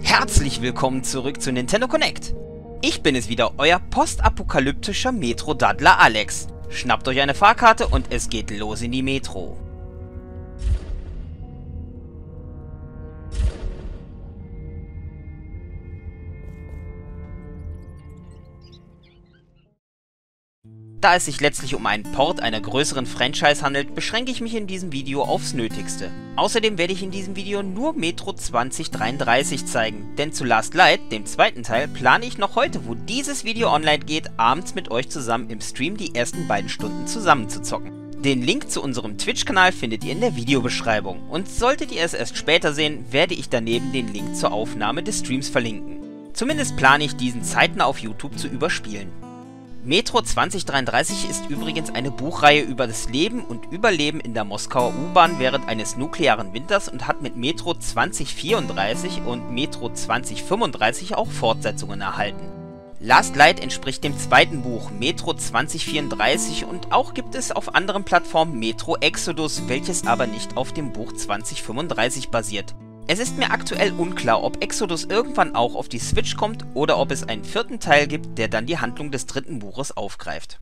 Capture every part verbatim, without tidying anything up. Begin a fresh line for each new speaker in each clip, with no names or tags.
Herzlich willkommen zurück zu Nintendo Connect. Ich bin es wieder, euer postapokalyptischer Metro-Daddler Alex. Schnappt euch eine Fahrkarte und es geht los in die Metro. Da es sich letztlich um einen Port einer größeren Franchise handelt, beschränke ich mich in diesem Video aufs Nötigste. Außerdem werde ich in diesem Video nur Metro zwanzig dreiunddreißig zeigen, denn zu Last Light, dem zweiten Teil, plane ich noch heute, wo dieses Video online geht, abends mit euch zusammen im Stream die ersten beiden Stunden zusammen zu zocken. Den Link zu unserem Twitch-Kanal findet ihr in der Videobeschreibung und solltet ihr es erst später sehen, werde ich daneben den Link zur Aufnahme des Streams verlinken. Zumindest plane ich diesen zeitnah auf YouTube zu überspielen. Metro zwanzig dreiunddreißig ist übrigens eine Buchreihe über das Leben und Überleben in der Moskauer U-Bahn während eines nuklearen Winters und hat mit Metro zwanzig vierunddreißig und Metro zwanzig fünfunddreißig auch Fortsetzungen erhalten. Last Light entspricht dem zweiten Buch Metro zwanzig vierunddreißig und auch gibt es auf anderen Plattformen Metro Exodus, welches aber nicht auf dem Buch zwanzig fünfunddreißig basiert. Es ist mir aktuell unklar, ob Exodus irgendwann auch auf die Switch kommt oder ob es einen vierten Teil gibt, der dann die Handlung des dritten Buches aufgreift.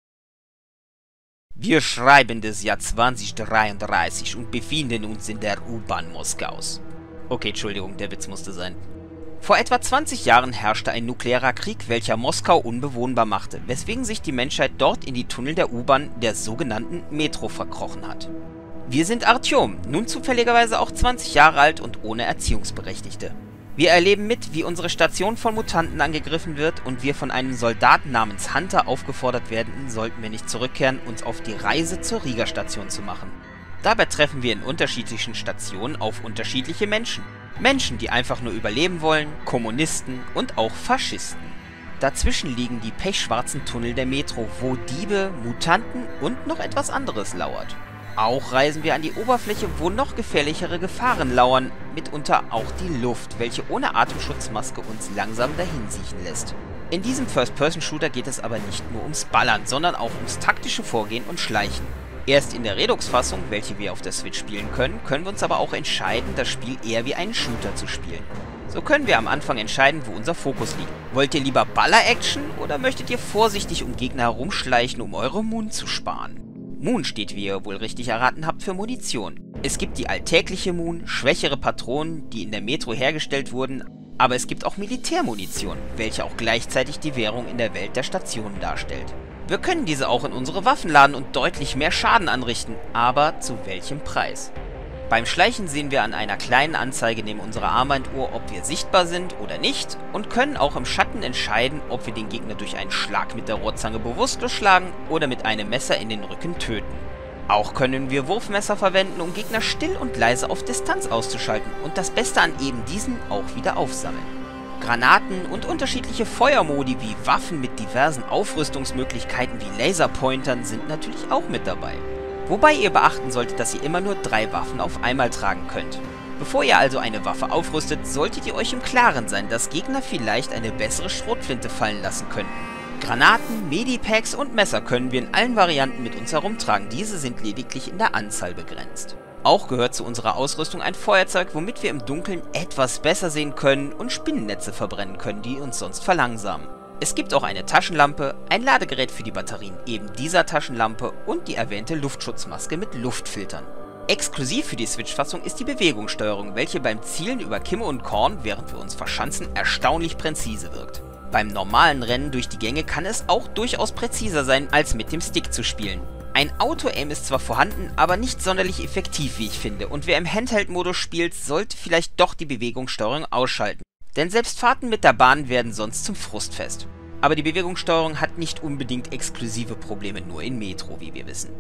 Wir schreiben das Jahr zwanzig dreiunddreißig und befinden uns in der U-Bahn Moskaus. Okay, Entschuldigung, der Witz musste sein. Vor etwa zwanzig Jahren herrschte ein nuklearer Krieg, welcher Moskau unbewohnbar machte, weswegen sich die Menschheit dort in die Tunnel der U-Bahn, der sogenannten Metro, verkrochen hat. Wir sind Artyom, nun zufälligerweise auch zwanzig Jahre alt und ohne Erziehungsberechtigte. Wir erleben mit, wie unsere Station von Mutanten angegriffen wird und wir von einem Soldaten namens Hunter aufgefordert werden, sollten wir nicht zurückkehren, uns auf die Reise zur Riga-Station zu machen. Dabei treffen wir in unterschiedlichen Stationen auf unterschiedliche Menschen. Menschen, die einfach nur überleben wollen, Kommunisten und auch Faschisten. Dazwischen liegen die pechschwarzen Tunnel der Metro, wo Diebe, Mutanten und noch etwas anderes lauert. Auch reisen wir an die Oberfläche, wo noch gefährlichere Gefahren lauern, mitunter auch die Luft, welche ohne Atemschutzmaske uns langsam dahinsiechen lässt. In diesem First-Person-Shooter geht es aber nicht nur ums Ballern, sondern auch ums taktische Vorgehen und Schleichen. Erst in der Redux-Fassung, welche wir auf der Switch spielen können, können wir uns aber auch entscheiden, das Spiel eher wie einen Shooter zu spielen. So können wir am Anfang entscheiden, wo unser Fokus liegt. Wollt ihr lieber Baller-Action oder möchtet ihr vorsichtig um Gegner herumschleichen, um eure Moon zu sparen? Moon steht, wie ihr wohl richtig erraten habt, für Munition. Es gibt die alltägliche Moon, schwächere Patronen, die in der Metro hergestellt wurden, aber es gibt auch Militärmunition, welche auch gleichzeitig die Währung in der Welt der Stationen darstellt. Wir können diese auch in unsere Waffen laden und deutlich mehr Schaden anrichten, aber zu welchem Preis? Beim Schleichen sehen wir an einer kleinen Anzeige neben unserer Armbanduhr, ob wir sichtbar sind oder nicht und können auch im Schatten entscheiden, ob wir den Gegner durch einen Schlag mit der Rohrzange bewusstlos schlagen oder mit einem Messer in den Rücken töten. Auch können wir Wurfmesser verwenden, um Gegner still und leise auf Distanz auszuschalten und das Beste an eben diesen auch wieder aufsammeln. Granaten und unterschiedliche Feuermodi wie Waffen mit diversen Aufrüstungsmöglichkeiten wie Laserpointern sind natürlich auch mit dabei. Wobei ihr beachten solltet, dass ihr immer nur drei Waffen auf einmal tragen könnt. Bevor ihr also eine Waffe aufrüstet, solltet ihr euch im Klaren sein, dass Gegner vielleicht eine bessere Schrotflinte fallen lassen könnten. Granaten, Medipacks und Messer können wir in allen Varianten mit uns herumtragen, diese sind lediglich in der Anzahl begrenzt. Auch gehört zu unserer Ausrüstung ein Feuerzeug, womit wir im Dunkeln etwas besser sehen können und Spinnennetze verbrennen können, die uns sonst verlangsamen. Es gibt auch eine Taschenlampe, ein Ladegerät für die Batterien eben dieser Taschenlampe und die erwähnte Luftschutzmaske mit Luftfiltern. Exklusiv für die Switch-Fassung ist die Bewegungssteuerung, welche beim Zielen über Kimme und Korn, während wir uns verschanzen, erstaunlich präzise wirkt. Beim normalen Rennen durch die Gänge kann es auch durchaus präziser sein, als mit dem Stick zu spielen. Ein Auto-Aim ist zwar vorhanden, aber nicht sonderlich effektiv, wie ich finde, und wer im Handheld-Modus spielt, sollte vielleicht doch die Bewegungssteuerung ausschalten. Denn selbst Fahrten mit der Bahn werden sonst zum Frustfest. Aber die Bewegungssteuerung hat nicht unbedingt exklusive Probleme nur in Metro, wie wir wissen.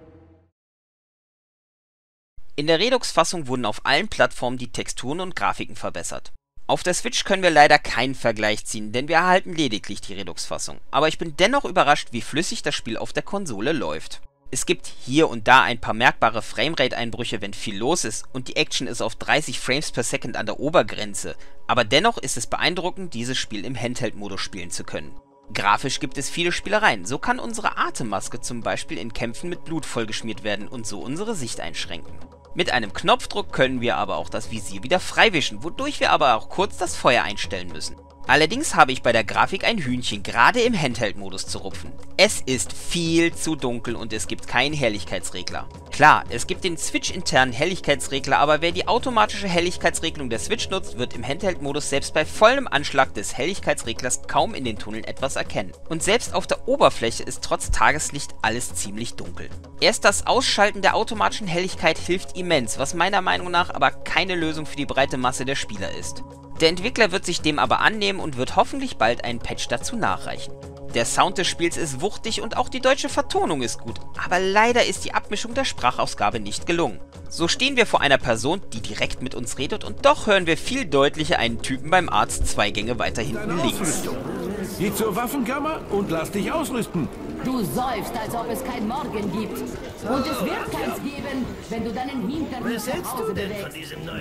In der Redux-Fassung wurden auf allen Plattformen die Texturen und Grafiken verbessert. Auf der Switch können wir leider keinen Vergleich ziehen, denn wir erhalten lediglich die Redux-Fassung. Aber ich bin dennoch überrascht, wie flüssig das Spiel auf der Konsole läuft. Es gibt hier und da ein paar merkbare Framerate-Einbrüche, wenn viel los ist und die Action ist auf dreißig Frames per Second an der Obergrenze, aber dennoch ist es beeindruckend, dieses Spiel im Handheld-Modus spielen zu können. Grafisch gibt es viele Spielereien, so kann unsere Atemmaske zum Beispiel in Kämpfen mit Blut vollgeschmiert werden und so unsere Sicht einschränken. Mit einem Knopfdruck können wir aber auch das Visier wieder freiwischen, wodurch wir aber auch kurz das Feuer einstellen müssen. Allerdings habe ich bei der Grafik ein Hühnchen gerade im Handheld-Modus zu rupfen. Es ist viel zu dunkel und es gibt keinen Helligkeitsregler. Klar, es gibt den Switch-internen Helligkeitsregler, aber wer die automatische Helligkeitsregelung der Switch nutzt, wird im Handheld-Modus selbst bei vollem Anschlag des Helligkeitsreglers kaum in den Tunneln etwas erkennen. Und selbst auf der Oberfläche ist trotz Tageslicht alles ziemlich dunkel. Erst das Ausschalten der automatischen Helligkeit hilft immens, was meiner Meinung nach aber keine Lösung für die breite Masse der Spieler ist. Der Entwickler wird sich dem aber annehmen und wird hoffentlich bald einen Patch dazu nachreichen. Der Sound des Spiels ist wuchtig und auch die deutsche Vertonung ist gut, aber leider ist die Abmischung der Sprachausgabe nicht gelungen. So stehen wir vor einer Person, die direkt mit uns redet und doch hören wir viel deutlicher einen Typen beim Arzt zwei Gänge weiter hinten links.
Geh zur Waffenkammer und lass dich ausrüsten.
Du säufst, als ob es kein Morgen gibt. Und es wird keins geben, wenn du deinen Hintern nicht nach Hause bewegst.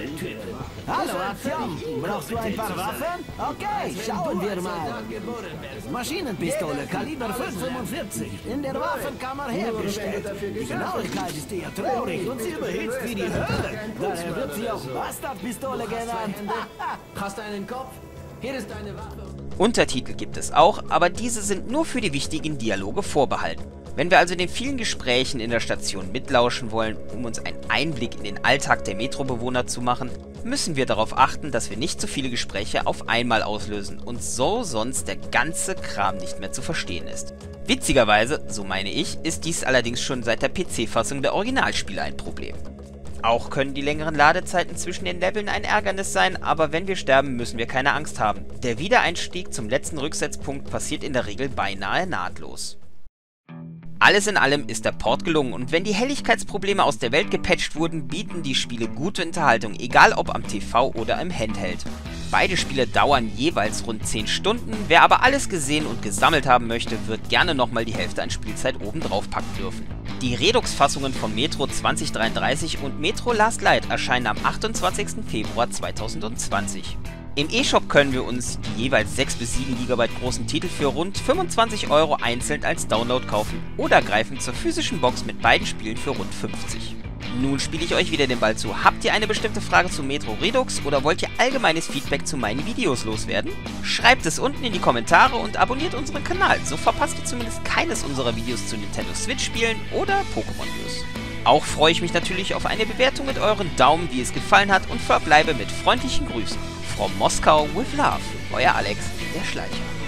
Hallo, Aktion. Brauchst du ein paar Waffen? Okay, schauen wir mal. Maschinenpistole, Kaliber fünf fünfundvierzig. In der Waffenkammer hergestellt. Die Genauigkeit ist eher traurig und sie überhitzt wie die Hölle. Daher wird sie auch Bastardpistole genannt.
Hast du einen Kopf? Hier ist deine Waffe.
Untertitel gibt es auch, aber diese sind nur für die wichtigen Dialoge vorbehalten. Wenn wir also den vielen Gesprächen in der Station mitlauschen wollen, um uns einen Einblick in den Alltag der Metrobewohner zu machen, müssen wir darauf achten, dass wir nicht zu viele Gespräche auf einmal auslösen und so sonst der ganze Kram nicht mehr zu verstehen ist. Witzigerweise, so meine ich, ist dies allerdings schon seit der P C-Fassung der Originalspiele ein Problem. Auch können die längeren Ladezeiten zwischen den Leveln ein Ärgernis sein, aber wenn wir sterben, müssen wir keine Angst haben. Der Wiedereinstieg zum letzten Rücksetzpunkt passiert in der Regel beinahe nahtlos. Alles in allem ist der Port gelungen und wenn die Helligkeitsprobleme aus der Welt gepatcht wurden, bieten die Spiele gute Unterhaltung, egal ob am T V oder im Handheld. Beide Spiele dauern jeweils rund zehn Stunden, wer aber alles gesehen und gesammelt haben möchte, wird gerne nochmal die Hälfte an Spielzeit oben drauf packen dürfen. Die Redux-Fassungen von Metro zwanzig dreiunddreißig und Metro Last Light erscheinen am achtundzwanzigsten Februar zweitausendzwanzig. Im E-Shop können wir uns die jeweils sechs bis sieben Gigabyte großen Titel für rund fünfundzwanzig Euro einzeln als Download kaufen oder greifen zur physischen Box mit beiden Spielen für rund fünfzig. Nun spiele ich euch wieder den Ball zu. Habt ihr eine bestimmte Frage zu Metro Redux oder wollt ihr allgemeines Feedback zu meinen Videos loswerden? Schreibt es unten in die Kommentare und abonniert unseren Kanal, so verpasst ihr zumindest keines unserer Videos zu Nintendo Switch Spielen oder Pokémon News. Auch freue ich mich natürlich auf eine Bewertung mit euren Daumen, wie es gefallen hat und verbleibe mit freundlichen Grüßen. From Moskau with Love, euer Alex, der Schleicher.